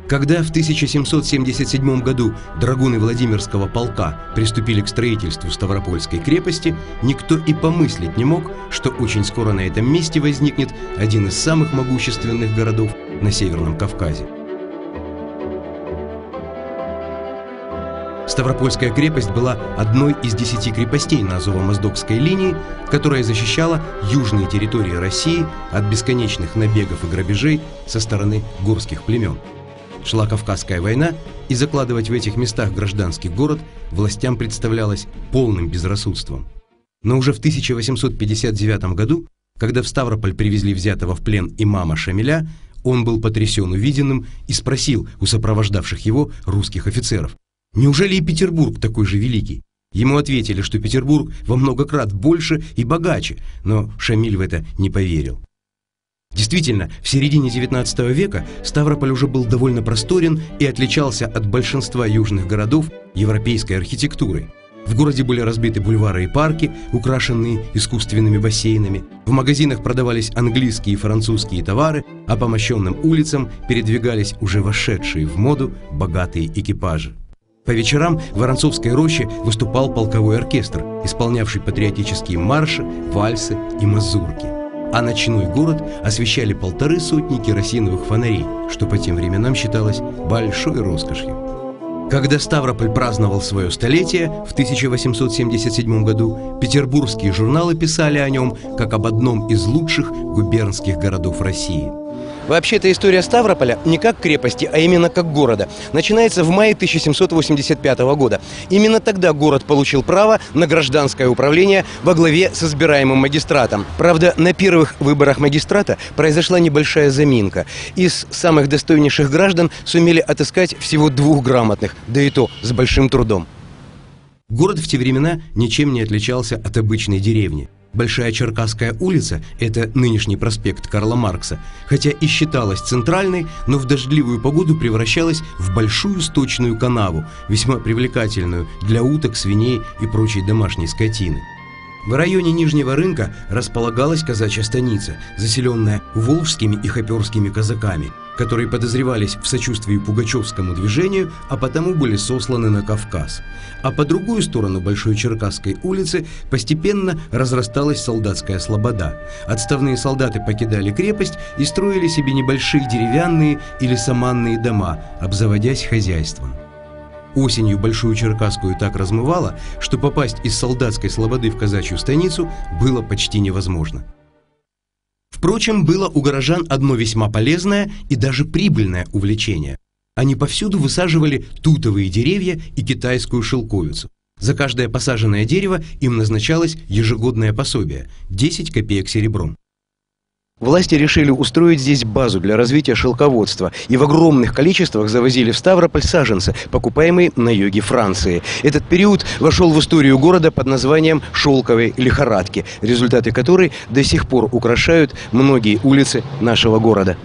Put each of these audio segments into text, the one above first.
Когда в 1777 году драгуны Владимирского полка приступили к строительству Ставропольской крепости, никто и помыслить не мог, что очень скоро на этом месте возникнет один из самых могущественных городов на Северном Кавказе. Ставропольская крепость была одной из 10 крепостей на Азово-Моздокской линии, которая защищала южные территории России от бесконечных набегов и грабежей со стороны горских племен. Шла Кавказская война, и закладывать в этих местах гражданский город властям представлялось полным безрассудством. Но уже в 1859 году, когда в Ставрополь привезли взятого в плен имама Шамиля, он был потрясен увиденным и спросил у сопровождавших его русских офицеров: «Неужели и Петербург такой же великий?» Ему ответили, что Петербург во много крат больше и богаче, но Шамиль в это не поверил. Действительно, в середине XIX века Ставрополь уже был довольно просторен и отличался от большинства южных городов европейской архитектурой. В городе были разбиты бульвары и парки, украшенные искусственными бассейнами. В магазинах продавались английские и французские товары, а по мощенным улицам передвигались уже вошедшие в моду богатые экипажи. По вечерам в Воронцовской роще выступал полковой оркестр, исполнявший патриотические марши, вальсы и мазурки. А ночной город освещали 150 керосиновых фонарей, что по тем временам считалось большой роскошью. Когда Ставрополь праздновал свое столетие в 1877 году, петербургские журналы писали о нем как об одном из лучших губернских городов России. Вообще-то история Ставрополя не как крепости, а именно как города. Начинается в мае 1785 года. Именно тогда город получил право на гражданское управление во главе с избираемым магистратом. Правда, на первых выборах магистрата произошла небольшая заминка. Из самых достойнейших граждан сумели отыскать всего 2 грамотных, да и то с большим трудом. Город в те времена ничем не отличался от обычной деревни. Большая Черкасская улица, это нынешний проспект Карла Маркса, хотя и считалась центральной, но в дождливую погоду превращалась в большую сточную канаву, весьма привлекательную для уток, свиней и прочей домашней скотины. В районе Нижнего рынка располагалась казачья станица, заселенная волжскими и хоперскими казаками, которые подозревались в сочувствии пугачевскому движению, а потому были сосланы на Кавказ. А по другую сторону Большой Черкасской улицы постепенно разрасталась солдатская слобода. Отставные солдаты покидали крепость и строили себе небольшие деревянные или саманные дома, обзаводясь хозяйством. Осенью Большую Черкасскую так размывало, что попасть из солдатской слободы в казачью станицу было почти невозможно. Впрочем, было у горожан одно весьма полезное и даже прибыльное увлечение. Они повсюду высаживали тутовые деревья и китайскую шелковицу. За каждое посаженное дерево им назначалось ежегодное пособие – 10 копеек серебром. Власти решили устроить здесь базу для развития шелководства и в огромных количествах завозили в Ставрополь саженцы, покупаемые на юге Франции. Этот период вошел в историю города под названием «Шелковой лихорадки», результаты которой до сих пор украшают многие улицы нашего города.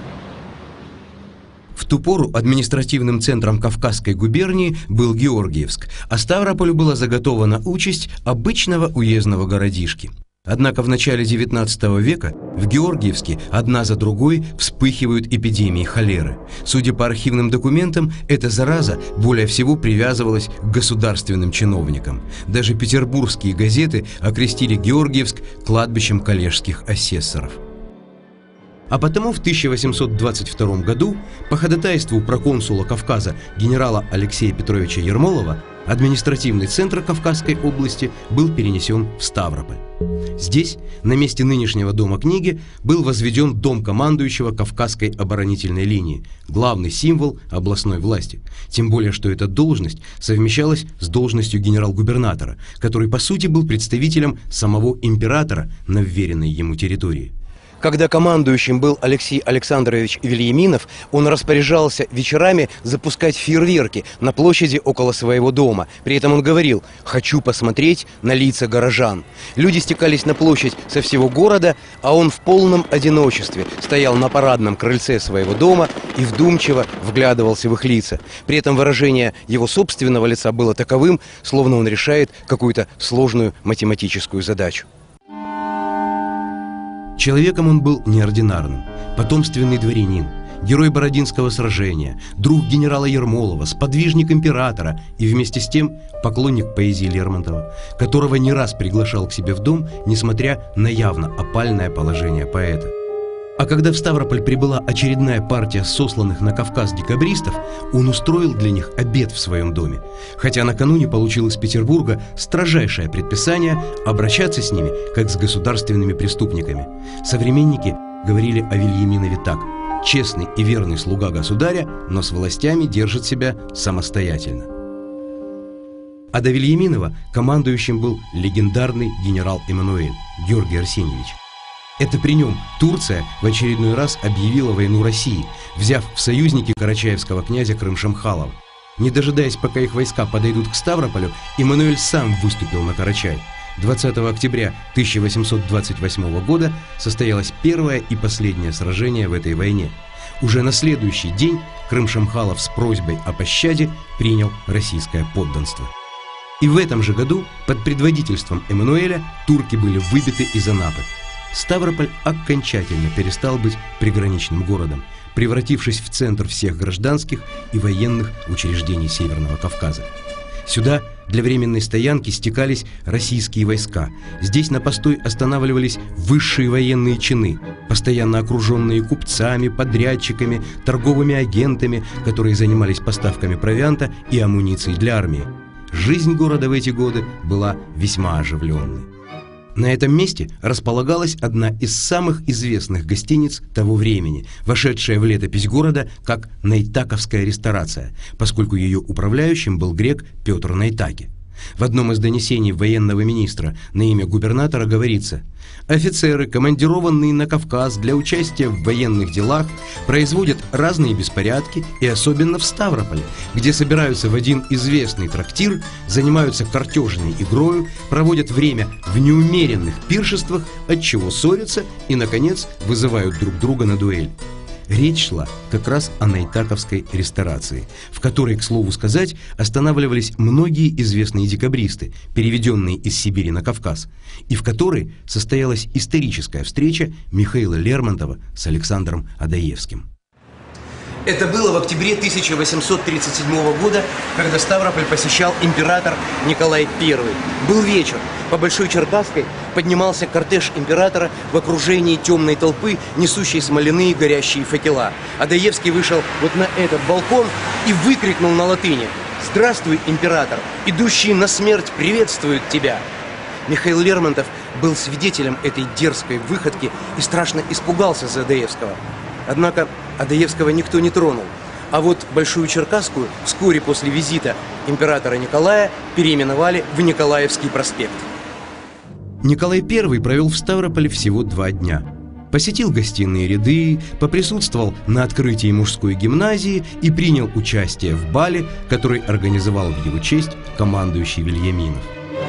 В ту пору административным центром Кавказской губернии был Георгиевск, а Ставрополю была заготована участь обычного уездного городишки. Однако в начале XIX века в Георгиевске одна за другой вспыхивают эпидемии холеры. Судя по архивным документам, эта зараза более всего привязывалась к государственным чиновникам. Даже петербургские газеты окрестили Георгиевск кладбищем коллежских асессоров. А потому в 1822 году по ходатайству проконсула Кавказа генерала Алексея Петровича Ермолова административный центр Кавказской области был перенесен в Ставрополь. Здесь, на месте нынешнего Дома книги, был возведен дом командующего Кавказской оборонительной линии, главный символ областной власти. Тем более, что эта должность совмещалась с должностью генерал-губернатора, который по сути был представителем самого императора на вверенной ему территории. Когда командующим был Алексей Александрович Вильяминов, он распоряжался вечерами запускать фейерверки на площади около своего дома. При этом он говорил: «Хочу посмотреть на лица горожан». Люди стекались на площадь со всего города, а он в полном одиночестве стоял на парадном крыльце своего дома и вдумчиво вглядывался в их лица. При этом выражение его собственного лица было таковым, словно он решает какую-то сложную математическую задачу. Человеком он был неординарным, потомственный дворянин, герой Бородинского сражения, друг генерала Ермолова, сподвижник императора и вместе с тем поклонник поэзии Лермонтова, которого не раз приглашал к себе в дом, несмотря на явно опальное положение поэта. А когда в Ставрополь прибыла очередная партия сосланных на Кавказ декабристов, он устроил для них обед в своем доме, хотя накануне получил из Петербурга строжайшее предписание обращаться с ними, как с государственными преступниками. Современники говорили о Вильяминове так: честный и верный слуга государя, но с властями держит себя самостоятельно. А до Вильяминова командующим был легендарный генерал Эммануэль Георгий Арсеньевич. Это при нем Турция в очередной раз объявила войну России, взяв в союзники карачаевского князя Крым-Шамхалова. Не дожидаясь, пока их войска подойдут к Ставрополю, Эммануэль сам выступил на Карачай. 20 октября 1828 года состоялось первое и последнее сражение в этой войне. Уже на следующий день Крым-Шамхалов с просьбой о пощаде принял российское подданство. И в этом же году под предводительством Эммануэля турки были выбиты из Анапы. Ставрополь окончательно перестал быть приграничным городом, превратившись в центр всех гражданских и военных учреждений Северного Кавказа. Сюда для временной стоянки стекались российские войска. Здесь на постой останавливались высшие военные чины, постоянно окруженные купцами, подрядчиками, торговыми агентами, которые занимались поставками провианта и амуниции для армии. Жизнь города в эти годы была весьма оживленной. На этом месте располагалась одна из самых известных гостиниц того времени, вошедшая в летопись города как Найтаковская ресторация, поскольку ее управляющим был грек Петр Найтаки. В одном из донесений военного министра на имя губернатора говорится: офицеры, командированные на Кавказ для участия в военных делах, производят разные беспорядки, и особенно в Ставрополе, где собираются в один известный трактир, занимаются картежной игрою, проводят время в неумеренных пиршествах, отчего ссорятся и, наконец, вызывают друг друга на дуэль. Речь шла как раз о Найтаковской ресторации, в которой, к слову сказать, останавливались многие известные декабристы, переведенные из Сибири на Кавказ, и в которой состоялась историческая встреча Михаила Лермонтова с Александром Адаевским. Это было в октябре 1837 года, когда Ставрополь посещал император Николай I. Был вечер. По Большой Черкасской поднимался кортеж императора в окружении темной толпы, несущей смоляные горящие факела. Адаевский вышел вот на этот балкон и выкрикнул на латыни: «Здравствуй, император! Идущие на смерть приветствуют тебя!» Михаил Лермонтов был свидетелем этой дерзкой выходки и страшно испугался за Адаевского. Однако Адаевского никто не тронул. А вот Большую Черкасскую вскоре после визита императора Николая переименовали в Николаевский проспект. Николай I провел в Ставрополе всего 2 дня. Посетил гостиные ряды, поприсутствовал на открытии мужской гимназии и принял участие в бале, который организовал в его честь командующий Вильяминов.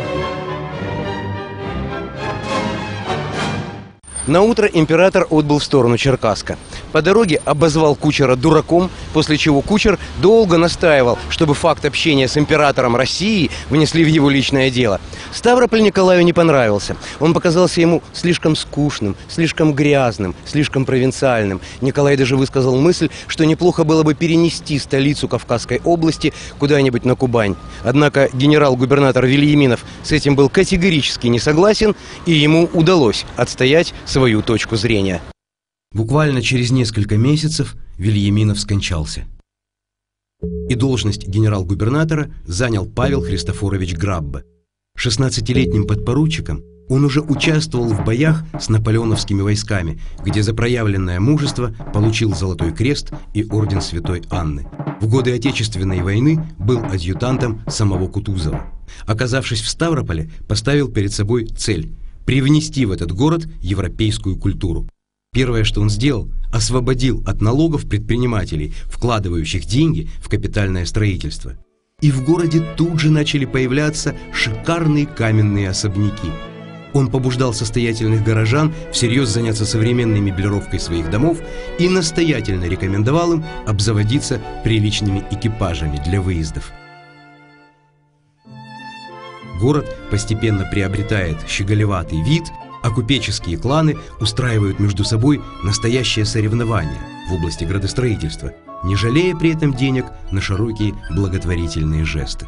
Наутро император отбыл в сторону Черкасска. По дороге обозвал кучера дураком, после чего кучер долго настаивал, чтобы факт общения с императором России внесли в его личное дело. Ставрополь Николаю не понравился. Он показался ему слишком скучным, слишком грязным, слишком провинциальным. Николай даже высказал мысль, что неплохо было бы перенести столицу Кавказской области куда-нибудь на Кубань. Однако генерал-губернатор Вильяминов с этим был категорически не согласен, и ему удалось отстоять свою точку зрения. Буквально через несколько месяцев Вильяминов скончался. И должность генерал-губернатора занял Павел Христофорович Граббе. 16-летним подпоручиком он уже участвовал в боях с наполеоновскими войсками, где за проявленное мужество получил Золотой Крест и орден Святой Анны. В годы Отечественной войны был адъютантом самого Кутузова. Оказавшись в Ставрополе, поставил перед собой цель – привнести в этот город европейскую культуру. Первое, что он сделал, освободил от налогов предпринимателей, вкладывающих деньги в капитальное строительство. И в городе тут же начали появляться шикарные каменные особняки. Он побуждал состоятельных горожан всерьез заняться современной меблировкой своих домов и настоятельно рекомендовал им обзаводиться приличными экипажами для выездов. Город постепенно приобретает щеголеватый вид, а купеческие кланы устраивают между собой настоящее соревнование. в области градостроительства, не жалея при этом денег на широкие благотворительные жесты.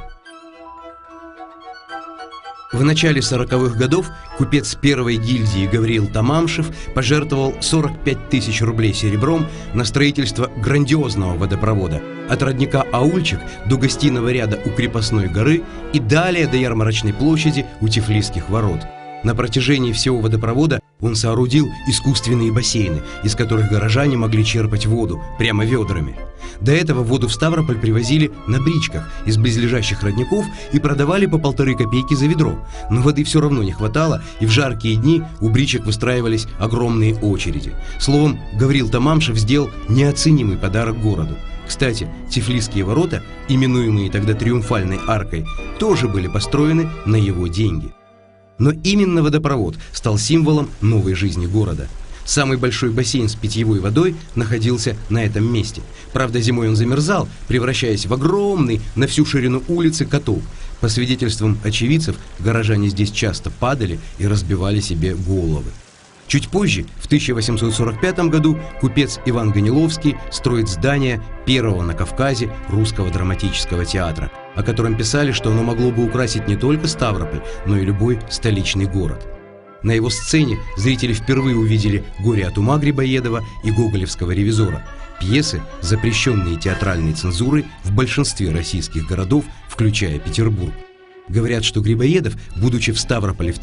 В начале 40-х годов купец первой гильдии Гавриил Тамамшев пожертвовал 45 тысяч рублей серебром на строительство грандиозного водопровода от родника Аульчик до гостиного ряда у Крепостной горы и далее до Ярмарочной площади у Тифлисских ворот. На протяжении всего водопровода он соорудил искусственные бассейны, из которых горожане могли черпать воду прямо ведрами. До этого воду в Ставрополь привозили на бричках из близлежащих родников и продавали по 1,5 копейки за ведро. Но воды все равно не хватало, и в жаркие дни у бричек выстраивались огромные очереди. Словом, Гавриил Тамамшев сделал неоценимый подарок городу. Кстати, Тифлисские ворота, именуемые тогда Триумфальной аркой, тоже были построены на его деньги. Но именно водопровод стал символом новой жизни города. Самый большой бассейн с питьевой водой находился на этом месте. Правда, зимой он замерзал, превращаясь в огромный на всю ширину улицы котел. По свидетельствам очевидцев, горожане здесь часто падали и разбивали себе головы. Чуть позже, в 1845 году, купец Иван Ганиловский строит здание первого на Кавказе русского драматического театра, о котором писали, что оно могло бы украсить не только Ставрополь, но и любой столичный город. На его сцене зрители впервые увидели «Горе от ума» Грибоедова и гоголевского «Ревизора», пьесы, запрещенные театральной цензурой в большинстве российских городов, включая Петербург. Говорят, что Грибоедов, будучи в Ставрополе в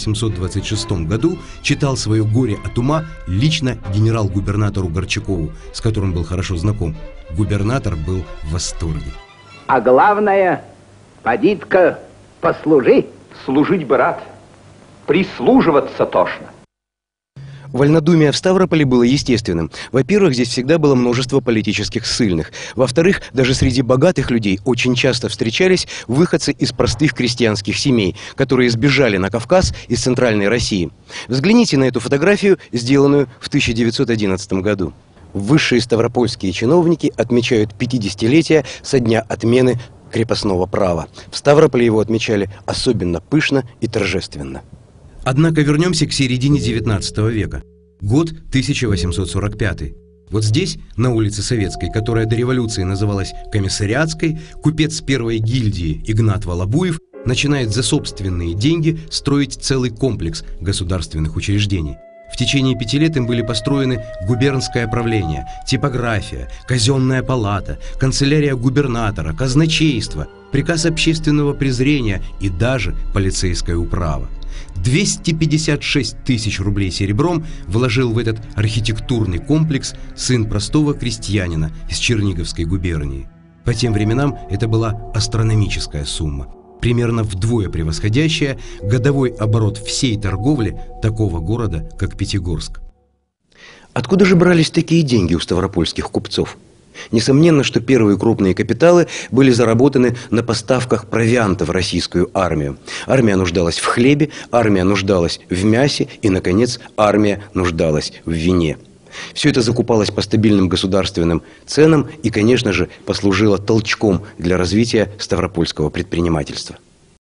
1826 году, читал свое «Горе от ума» лично генерал-губернатору Горчакову, с которым был хорошо знаком. Губернатор был в восторге. А главное, поди-ка послужи. Служить бы рад, прислуживаться тошно. Вольнодумие в Ставрополе было естественным. Во-первых, здесь всегда было множество политических ссыльных. Во-вторых, даже среди богатых людей очень часто встречались выходцы из простых крестьянских семей, которые сбежали на Кавказ из Центральной России. Взгляните на эту фотографию, сделанную в 1911 году. Высшие ставропольские чиновники отмечают 50-летие со дня отмены крепостного права. В Ставрополе его отмечали особенно пышно и торжественно. Однако вернемся к середине 19 века. Год 1845. Вот здесь, на улице Советской, которая до революции называлась Комиссариатской, купец первой гильдии Игнат Волобуев начинает за собственные деньги строить целый комплекс государственных учреждений. В течение 5 лет им были построены губернское правление, типография, казенная палата, канцелярия губернатора, казначейство, приказ общественного презрения и даже полицейская управа. 256 тысяч рублей серебром вложил в этот архитектурный комплекс сын простого крестьянина из Черниговской губернии. По тем временам это была астрономическая сумма, примерно вдвое превосходящая годовой оборот всей торговли такого города, как Пятигорск. Откуда же брались такие деньги у ставропольских купцов? Несомненно, что первые крупные капиталы были заработаны на поставках провианта в российскую армию. Армия нуждалась в хлебе, армия нуждалась в мясе и, наконец, армия нуждалась в вине. Все это закупалось по стабильным государственным ценам и, конечно же, послужило толчком для развития ставропольского предпринимательства.